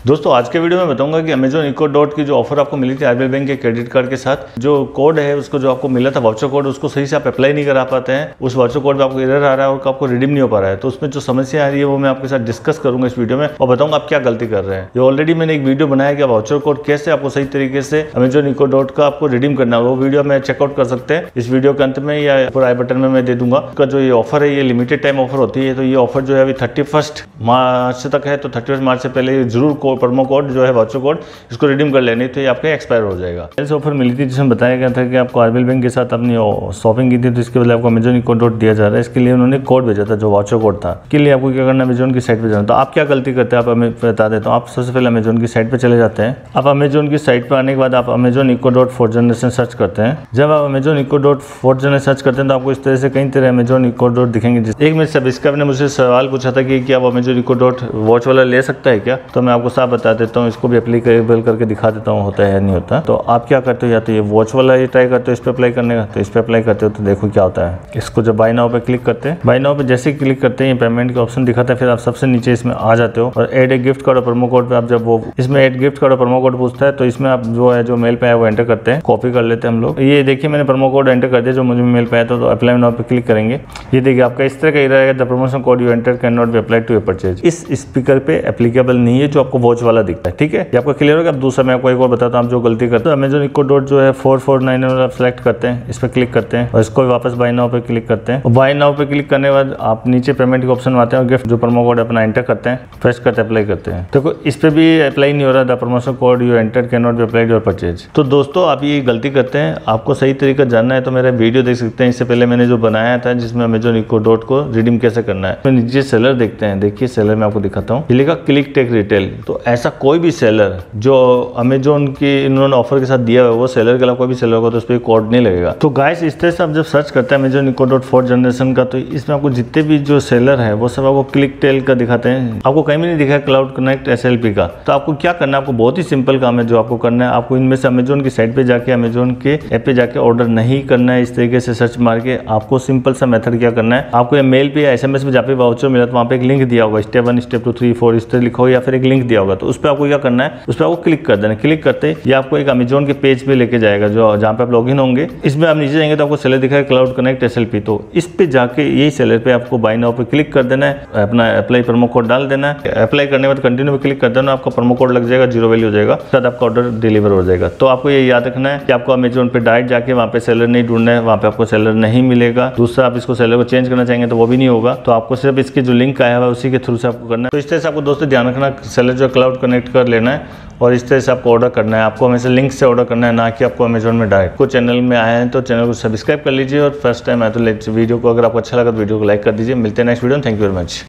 दोस्तों आज के वीडियो में बताऊंगा कि अमेजॉन इको डॉट की जो ऑफर आपको मिली थी आरबीएल बैंक के क्रेडिट कार्ड के साथ, जो कोड है उसको जो आपको मिला था वाउचर कोड, उसको सही से आप अप्लाई नहीं करा पाते हैं। उस वाउचर कोड पे आपको एरर आ रहा है और आपको रिडीम नहीं हो पा रहा है। तो उसमें जो समस्या आ रही है वो मैं आपके साथ डिस्कस करूंगा इस वीडियो में और बताऊंगा आप क्या गलती कर रहे हैं। ये ऑलरेडी मैंने एक वीडियो बनाया कि वाउचर कोड कैसे आपको सही तरीके से अमेजॉन इको डॉट का आपको रिडीम करना है। वो वीडियो में चेकआउट कर सकते हैं इस वीडियो के अंत में या ऊपर आई बटन में मैं दे दूंगा। उसका जो ये ऑफर है ये लिमिटेड टाइम ऑफर होती है। तो ये ऑफर जो है अभी 31 मार्च तक है। तो 31 मार्च से पहले जरूर प्रोमो कोड जो है वाउचर कोड इसको रिडीम कर लेनी, तो ये आपके एक्सपायर हो जाएगा। सेल्स ऑफर मिली थी जिसमें बताया गया था कि आपको आरबीएल बैंक के साथ अपनी शॉपिंग की थी तो इसके बदले आपको अमेजॉन इको डॉट दिया जा रहा है। इसके लिए उन्होंने कोड भेजा था जो वाउचर कोड था। इसके लिए आपको क्या करना है, अमेजॉन की साइट पे जाना। तो आप क्या गलती करते हैं आप हमें बता देता हूँ। आप सबसे पहले अमेजॉन की साइट पे चले जाते हैं। आप अमेजॉन की साइट पर आने के बाद आप Amazon Echo Dot fourth generation search करते हैं। जब आप Amazon Echo Dot fourth generation search करते हैं तो आपको इस तरह से कई तरह अमेजॉन इको डॉट दिखेंगे। एक मेरे सब्सक्राइबर ने मुझसे सवाल पूछा था कि क्या आप अमेजॉन इको डॉट वॉच वाला ले सकता है क्या, तो मैं आपको साफ बता देता हूँ, इसको भी एप्लीकेबल करके दिखा देता हूँ होता है या नहीं होता। तो आप क्या करते हो, या तो ये वॉच वाला ये ट्राई करते हो इस पे अप्लाई करने का, तो इस पे अप्लाई करते हो तो देखो क्या होता है। इसको जब बाय नाउ पे क्लिक करते हैं, बाय नाउ पे जैसे क्लिक करते हैं ये पेमेंट का ऑप्शन दिखाता है। फिर आप सबसे नीचे इसमें आ जाते हो और ऐड ए गिफ्ट कार्ड और प्रोमो कोड पे आप जब वो इसमें ऐड गिफ्ट कार्ड और प्रोमो कोड पूछता है तो इसमें आप जो है जो मेल पे है वो एंटर करते हैं। कॉपी कर लेते हैं हम लोग। ये देखिए मैंने प्रोमो कोड एंटर कर दिया जो मुझे मेल पे आया था। तो अप्लाई नाउ पे क्लिक करेंगे। ये देखिए आपका इस तरह का एरर आएगा, the promotion code you enter can not be applied to your purchase. इस स्पीकर पे एप्लीकेबल नहीं है जो आपको वॉच वाला दिखता है। ठीक है, ये आपको क्लियर होगा। अब दूसरा मैं आपको एक और बताता हूँ आप जो गलती करते हैं। अमेजॉन इको डॉट जो है 449 आप सेलेक्ट करते हैं, इस पर क्लिक करते हैं और इसको वापस बाय नाउ पे क्लिक करते हैं। बाय नाउ पे क्लिक करने के बाद आप नीचे पेमेंट के ऑप्शन में आते हैं और गिफ्ट जो प्रोमो कोड अपना एंटर करते हैं, प्रेस करते अप्लाई करते हैं। देखो इस पे भी अप्लाई नहीं हो रहा, the promotion code you enter can not be applied your purchase. तो दोस्तों आप ये गलती करते हैं। आपको सही तरीका जानना है तो मेरा वीडियो देख सकते हैं। इससे पहले मैंने जो बनाया था जिसमें अमेजॉन इको डॉट को रिडीम कैसे करना है। तो नीचे सेलर देखते हैं। देखिए सेलर में आपको दिखाता हूँ, ये लिखा क्लिक टेक रिटेल। तो ऐसा कोई भी सेलर जो अमेजॉन की इन्होंने ऑफर के साथ दिया हुआ है वो सेलर के अलावा कोई भी सेलर होगा तो उस पर कोड नहीं लगेगा। तो गाइस इस तरह से आप जब सर्च करते हैं Amazon Echo Dot fourth generation का, तो इसमें आपको जितने भी जो सेलर है वो सब आपको क्लिक टेल का दिखाते हैं। आपको कहीं भी नहीं दिखा क्लाउड कनेक्ट SLP का। तो आपको क्या करना है, आपको बहुत ही सिंपल काम है जो आपको करना है। आपको इनमें से अमेजॉन की साइट पे जाके अमेजॉन के ऐप पे जाके ऑर्डर नहीं करना है। इस तरीके से सर्च मार के आपको सिंपल सा मेथड क्या करना है, आपको ये मेल पे या SMS पे जहाँ पे वाउचर मिला तो वहाँ पे एक लिंक दिया होगा, स्टेप 1 स्टेप 2 3 4 इस तरह लिखा हो या फिर एक लिंक दिया होगा। तो उस पर आपको क्या करना है, उस पर आपको क्लिक कर देना। क्लिक करते ही आपको एक अमेजॉन के पेज पे लेके जाएगा जो जहाँ पे आप लॉगिन होंगे। इसमें आप नीचे जाएंगे तो आपको सेलर दिखा है क्लाउड कनेक्ट SLP। तो इस पे जाके यही सेलर पे आपको बाय नाउ पे क्लिक कर देना है, अपना अप्लाई प्रोमो कोड डाल देना है। अप्लाई करने के बाद कंटिन्यू पे क्लिक कर देना, आपका प्रोमो कोड लग जाएगा, 0 वैल्यू हो जाएगा, शायद आपका ऑर्डर डिलीवर हो जाएगा। तो आपको ये याद रखना है कि आपको अमेजॉन पे डायरेक्ट जाके वहाँ पे सेलर नहीं ढूंढना है, वहाँ पे आपको सेलर नहीं मिलेगा। दूसरा आप इसको सेलर को चेंज करना चाहेंगे तो वो भी नहीं होगा। तो आपको सिर्फ इसके जो लिंक आया हुआ है उसी के थ्रू से आपको करना है। तो इस तरह से आपको दोस्तों ध्यान रखना, सेलर जो क्लाउड कनेक्ट कर लेना है और इस तरह से आपको ऑर्डर करना है। आपको हमेशा लिंक से ऑर्डर करना है, ना कि आपको अमेजॉन में डायरेक्ट। को चैनल में आए हैं तो चैनल को सब्सक्राइब कर लीजिए और फर्स्ट टाइम आए तो वीडियो को अगर आपको अच्छा लगा तो वीडियो को लाइक कर दीजिए। मिलते हैं नेक्स्ट वीडियो में। Thank you very much.